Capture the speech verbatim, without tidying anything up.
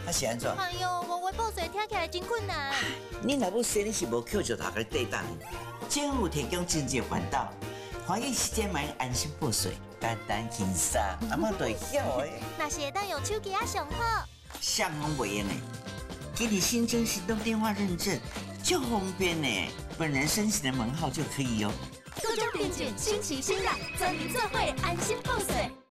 还是安怎？ 哎呦，我微报税听起来真困难。 你若要生，你是无扣就头个地档。政府提供经济管道，欢迎时间买安心报税，简单轻松，阿妈都会晓的。 那是当用手机啊上好。 上网袂用的，给你新增行动电话认证，就方便呢。本人申请的门号就可以哦。 各种点选新奇新感，全民做会安心报税。